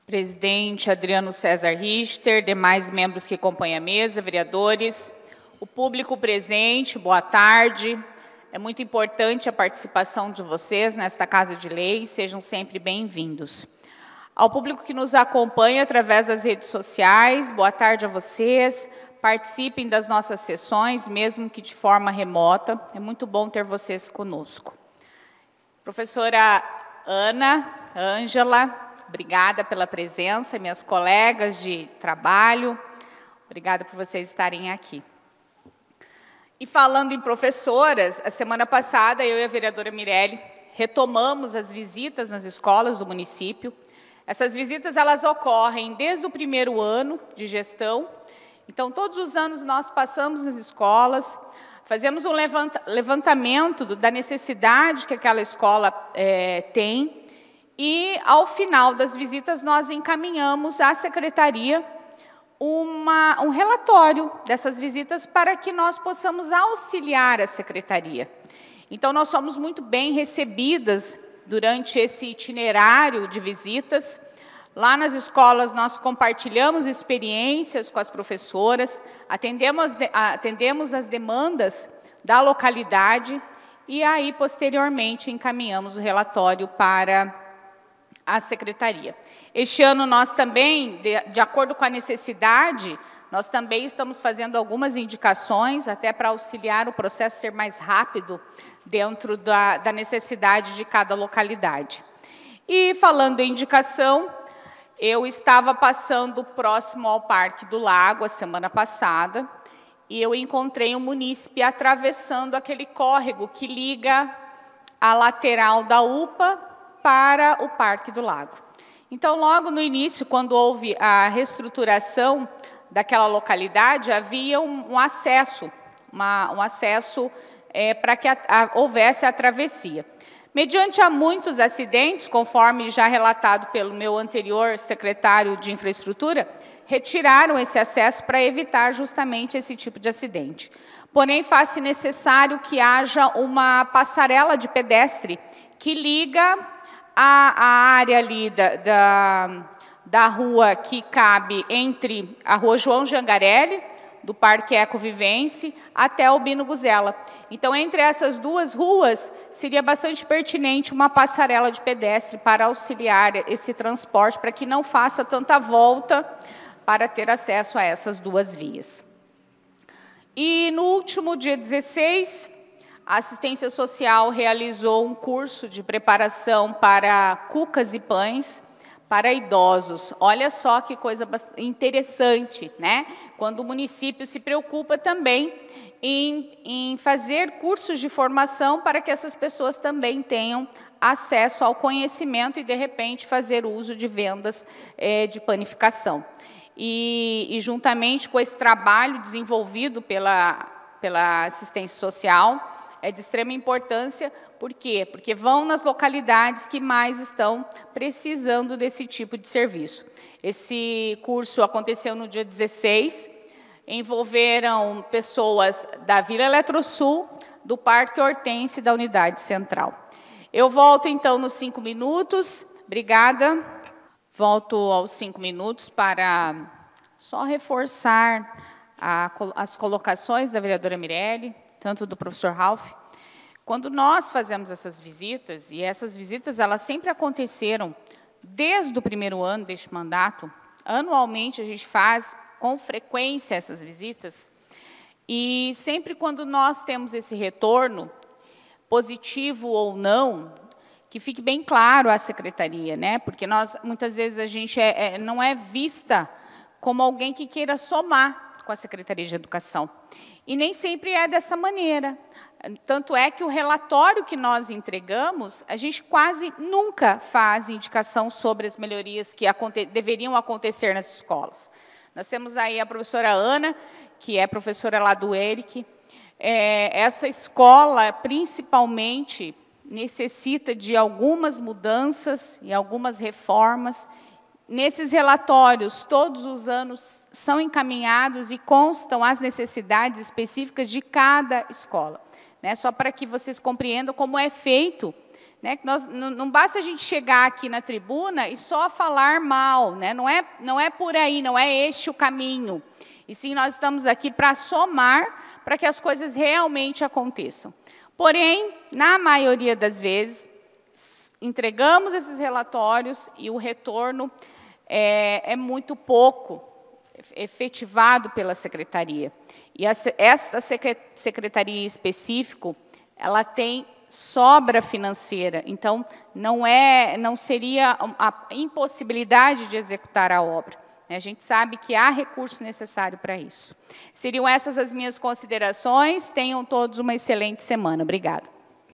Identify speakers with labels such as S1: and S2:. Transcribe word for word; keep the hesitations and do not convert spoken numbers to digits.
S1: Presidente Adriano César Richter, demais membros que compõem a mesa, vereadores, o público presente, boa tarde. É muito importante a participação de vocês nesta Casa de Lei, sejam sempre bem-vindos. Ao público que nos acompanha através das redes sociais, boa tarde a vocês, participem das nossas sessões, mesmo que de forma remota, é muito bom ter vocês conosco. Professora Ana, Ângela, obrigada pela presença, minhas colegas de trabalho, obrigada por vocês estarem aqui. E falando em professoras, a semana passada, eu e a vereadora Mirelle retomamos as visitas nas escolas do município. Essas visitas, elas ocorrem desde o primeiro ano de gestão. Então, todos os anos nós passamos nas escolas, fazemos um levantamento da necessidade que aquela escola é, tem, e, ao final das visitas, nós encaminhamos à secretaria uma, um relatório dessas visitas para que nós possamos auxiliar a secretaria. Então, nós somos muito bem recebidas durante esse itinerário de visitas. Lá nas escolas, nós compartilhamos experiências com as professoras, atendemos, atendemos as demandas da localidade e, aí, posteriormente, encaminhamos o relatório para a secretaria. Este ano, nós também, de, de acordo com a necessidade, nós também estamos fazendo algumas indicações, até para auxiliar o processo ser mais rápido dentro da, da necessidade de cada localidade. E, falando em indicação, eu estava passando próximo ao Parque do Lago, a semana passada, e eu encontrei um munícipe atravessando aquele córrego que liga a lateral da U P A para o Parque do Lago. Então, logo no início, quando houve a reestruturação daquela localidade, havia um, um acesso, uma, um acesso é, para que a, a, houvesse a travessia. Mediante a muitos acidentes, conforme já relatado pelo meu anterior secretário de Infraestrutura, retiraram esse acesso para evitar justamente esse tipo de acidente. Porém, faz-se necessário que haja uma passarela de pedestre que liga a, a área ali da, da, da rua que cabe entre a rua João Jangarelli, do Parque Ecovivência, até o Bino Guzella. Então, entre essas duas ruas, seria bastante pertinente uma passarela de pedestre para auxiliar esse transporte, para que não faça tanta volta para ter acesso a essas duas vias. E no último dia dezesseis, a assistência social realizou um curso de preparação para cucas e pães para idosos. Olha só que coisa interessante, né? Quando o município se preocupa também em, em fazer cursos de formação para que essas pessoas também tenham acesso ao conhecimento e, de repente, fazer uso de vendas é, de panificação. E, e, juntamente com esse trabalho desenvolvido pela, pela assistência social, é de extrema importância. Por quê? Porque vão nas localidades que mais estão precisando desse tipo de serviço. Esse curso aconteceu no dia dezesseis, envolveram pessoas da Vila Eletrosul, do Parque Hortense e da Unidade Central. Eu volto, então, nos cinco minutos. Obrigada. Volto aos cinco minutos para só reforçar a, as colocações da vereadora Mirelle, tanto do professor Ralph. Quando nós fazemos essas visitas, e essas visitas elas sempre aconteceram desde o primeiro ano deste mandato, anualmente a gente faz com frequência essas visitas, e sempre quando nós temos esse retorno, positivo ou não, que fique bem claro à secretaria, né? Porque nós, muitas vezes, a gente é, é, não é vista como alguém que queira somar com a Secretaria de Educação. E nem sempre é dessa maneira. Tanto é que o relatório que nós entregamos, a gente quase nunca faz indicação sobre as melhorias que aconte- deveriam acontecer nas escolas. Nós temos aí a professora Ana, que é professora lá do ERIC. É, essa escola, principalmente, necessita de algumas mudanças e algumas reformas. Nesses relatórios, todos os anos, são encaminhados e constam as necessidades específicas de cada escola, né? Só para que vocês compreendam como é feito Né? Nós, não, não basta a gente chegar aqui na tribuna e só falar mal, né? Não é, não é por aí, não é este o caminho. E sim, nós estamos aqui para somar, para que as coisas realmente aconteçam. Porém, na maioria das vezes, entregamos esses relatórios e o retorno é, é muito pouco efetivado pela secretaria. E essa, essa secretaria em específico, ela tem sobra financeira, então não, é, não seria a impossibilidade de executar a obra. A gente sabe que há recurso necessário para isso. Seriam essas as minhas considerações. Tenham todos uma excelente semana. Obrigada.